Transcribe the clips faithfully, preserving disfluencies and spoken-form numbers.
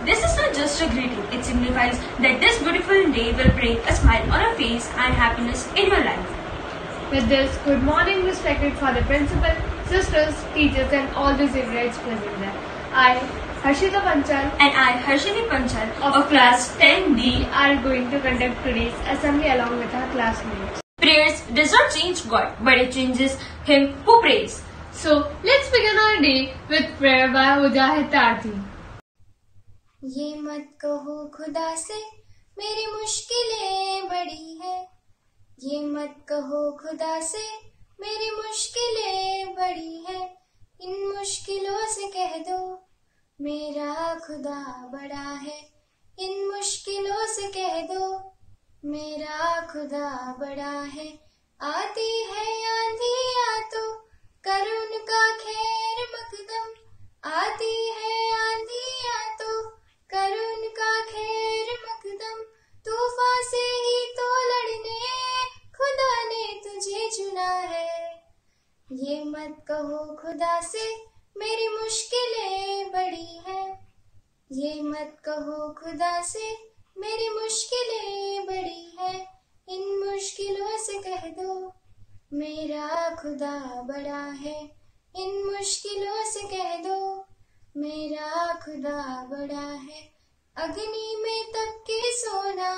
This is not just a greeting, it signifies that this beautiful day will bring a smile on your face and happiness in your life. With this, good morning respected Father Principal, sisters, teachers and all the Xaverites present there. I, Harshita Panchal and I, Harshini Panchal of, of class ten D are going to conduct today's assembly along with our classmates. Prayers does not change God, but it changes Him who prays. So, let's begin our day with prayer by Mujahid Tarthi. ये मत कहो खुदा से मेरी मुश्किलें बड़ी है, ये मत कहो खुदा से मेरी मुश्किलें बड़ी है, इन मुश्किलों से कह दो मेरा खुदा बड़ा है, इन मुश्किलों से कह दो मेरा खुदा बड़ा है। आती है आंधियाँ तो कर उनका खैर मकदम, आती है आंधियाँ तो कर उनका खैर मकदम, तूफान से ही तो लड़ने खुदा ने तुझे चुना है। ये मत कहो खुदा से मेरी मुश्किलें बड़ी है, ये मत कहो खुदा से मेरी मुश्किलें बड़ी है, इन मुश्किलों से कह दो मेरा खुदा बड़ा है, इन मुश्किलों से कह दो मेरा खुदा बड़ा है। अग्नि में तप के सोना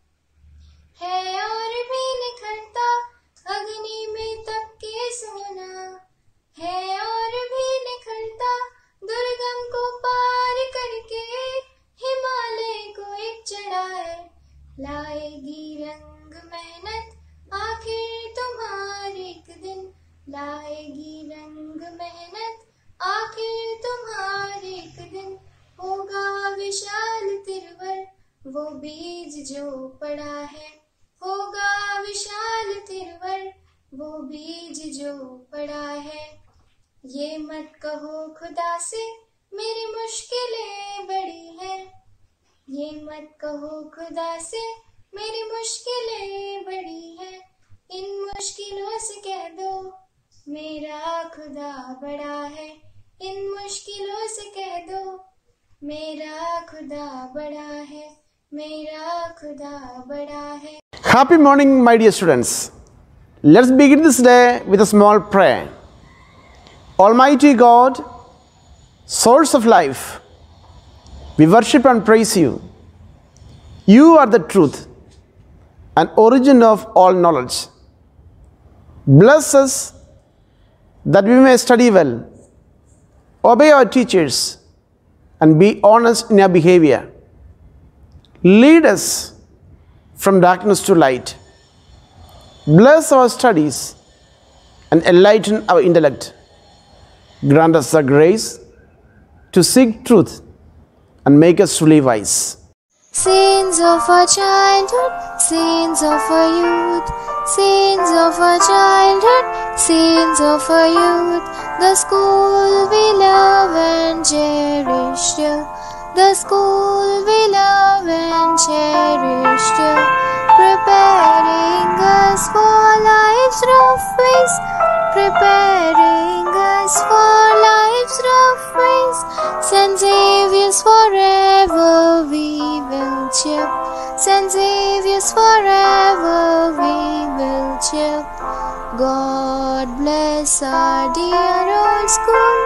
है और भी निखरता, अग्नि में तप के सोना है और भी निखरता, दुर्गम को पार करके हिमालय को एक चढ़ा है। लाएगी रंग मेहनत आखिर तुम्हारे एक दिन, लाएगी रंग मेहनत आखिर तुम्हारे एक दिन, होगा विशाल तिरवर वो बीज जो पड़ा है, होगा विशाल तिरवर वो बीज जो पड़ा है। ये मत कहो खुदा से मेरी मुश्किलें बड़ी है, ये मत कहो खुदा से मेरी मुश्किलें बड़ी है, इन मुश्किलों से कह दो मेरा खुदा बड़ा है, इन मुश्किलों से कह दो मेरा खुदा बड़ा है, मेरा खुदा बड़ा है। Happy morning, my dear students. Let's begin this day with a small prayer. Almighty God, source of life, we worship and praise you. You are the truth and origin of all knowledge. Bless us that we may study well, obey our teachers, and be honest in our behavior. Lead us from darkness to light. Bless our studies and enlighten our intellect. Grant us the grace to seek truth and make us truly wise. Sins of our childhood, sins of our youth, sins of our childhood, sins of our youth, the school we love and cherish dear, the school we love and cherish dear, preparing us for life's rough ways, preparing us for life's rough ways, Saint Xavier's forever we will cheer, Saint Xavier's forever we will cheer. God bless our dear old school,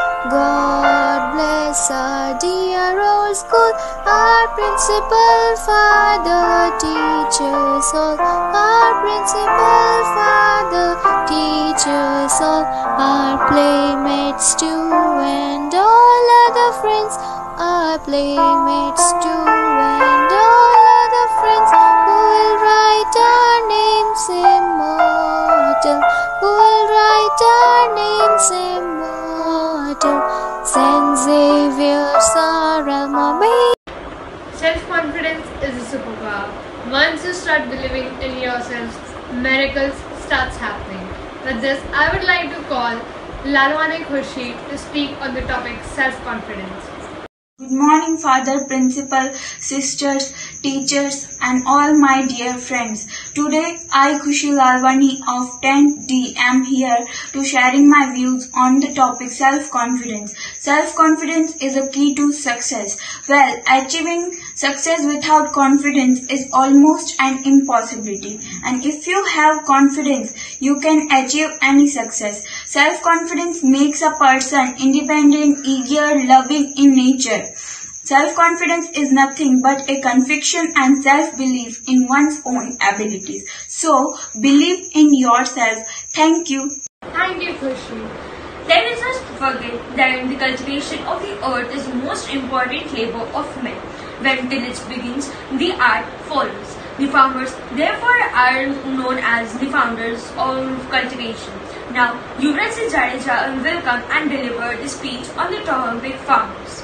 God bless our dear old school, our principal, father, teachers all, our principal, father, teachers all, our playmates too and all other friends, our playmates too and all other friends, who will write our names immortal, who will write our names immortal. Saint Xavier's our alma mater. Self-confidence is a superpower. Once you start believing in yourself, miracles starts happening. With this, I would like to call Lalwani Khurshid to speak on the topic self-confidence. Good morning, Father, Principal, sisters, teachers and all my dear friends. Today I, Khushi Lalwani of tenth D, am here to sharing my views on the topic self-confidence. Self-confidence is a key to success. Well, achieving success without confidence is almost an impossibility. And if you have confidence, you can achieve any success. Self-confidence makes a person independent, eager, loving in nature. Self-confidence is nothing but a conviction and self-belief in one's own abilities. So, believe in yourself. Thank you. Thank you, Khushi. Let us not forget that the cultivation of the earth is the most important labor of men. When village begins, the art follows. The farmers, therefore, are known as the founders of cultivation. Now, Yuvraj Singh Jadeja will come and deliver the speech on the topic farmers.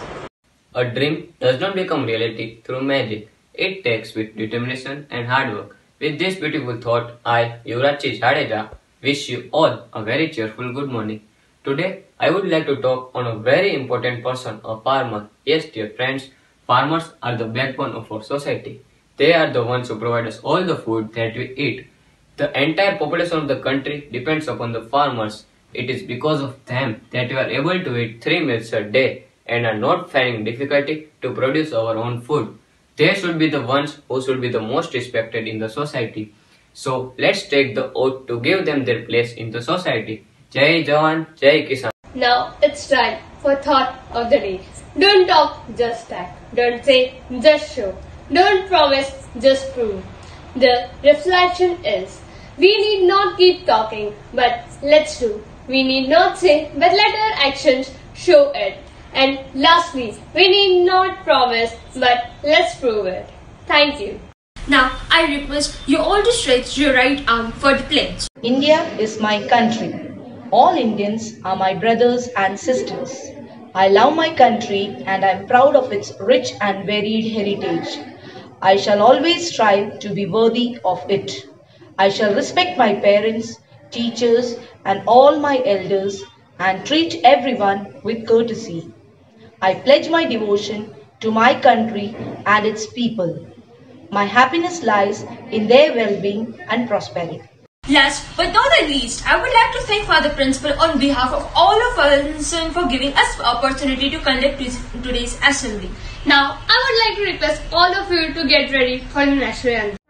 A dream does not become reality through magic. It takes with determination and hard work. With this beautiful thought, I, Yuvraj Singh Jadeja, wish you all a very cheerful good morning. Today, I would like to talk on a very important person, a farmer. Yes, dear friends, farmers are the backbone of our society. They are the ones who provide us all the food that we eat. The entire population of the country depends upon the farmers. It is because of them that we are able to eat three meals a day and are not finding difficulty to produce our own food. They should be the ones who should be the most respected in the society. So let's take the oath to give them their place in the society. Jai Jawan, Jai Kisan. Now it's time for thought of the day. Don't talk, just act. Don't say, just show. Don't promise, just prove. The reflection is, we need not keep talking, but let's do. We need not say, but let our actions show it. And lastly, we need not promise, but let's prove it. Thank you. Now, I request you all to stretch your right arm for the pledge. India is my country. All Indians are my brothers and sisters. I love my country and I am proud of its rich and varied heritage. I shall always strive to be worthy of it. I shall respect my parents, teachers and all my elders and treat everyone with courtesy. I pledge my devotion to my country and its people. My happiness lies in their well-being and prosperity. Last but not the least, I would like to thank Father Principal on behalf of all of us for giving us the opportunity to conduct today's assembly. Now, I would like to request all of you to get ready for the national anthem.